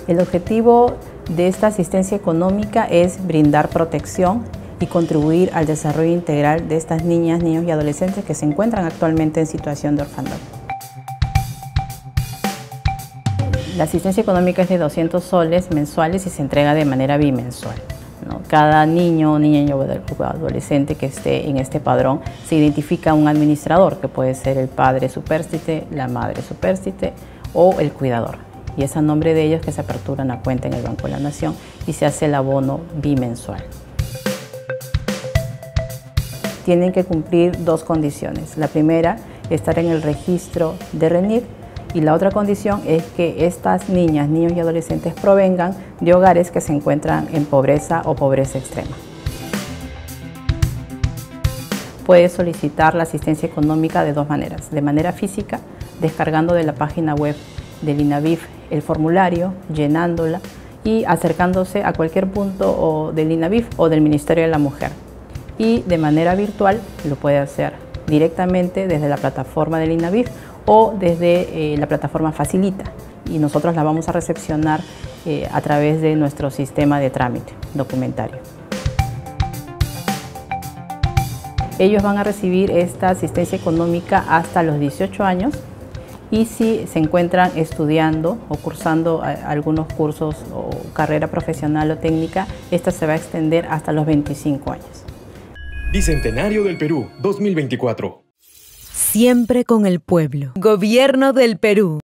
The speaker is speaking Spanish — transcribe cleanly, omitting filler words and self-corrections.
El objetivo de esta asistencia económica es brindar protección y contribuir al desarrollo integral de estas niñas, niños y adolescentes que se encuentran actualmente en situación de orfandad. La asistencia económica es de 200 soles mensuales y se entrega de manera bimensual, ¿no? Cada niño, niña o adolescente que esté en este padrón se identifica un administrador, que puede ser el padre supérstite, la madre supérstite o el cuidador. Y es a nombre de ellos que se apertura una cuenta en el Banco de la Nación y se hace el abono bimensual. Tienen que cumplir dos condiciones. La primera, estar en el registro de RENIC, y la otra condición es que estas niñas, niños y adolescentes provengan de hogares que se encuentran en pobreza o pobreza extrema. Puede solicitar la asistencia económica de dos maneras. De manera física, descargando de la página web del INAVIF el formulario, llenándola y acercándose a cualquier punto del INAVIF o del Ministerio de la Mujer. Y de manera virtual lo puede hacer directamente desde la plataforma del INAVIF o desde la plataforma Facilita, y nosotros la vamos a recepcionar a través de nuestro sistema de trámite documentario. Ellos van a recibir esta asistencia económica hasta los 18 años y si se encuentran estudiando o cursando algunos cursos o carrera profesional o técnica, esta se va a extender hasta los 25 años. Bicentenario del Perú, 2024. Siempre con el pueblo. Gobierno del Perú.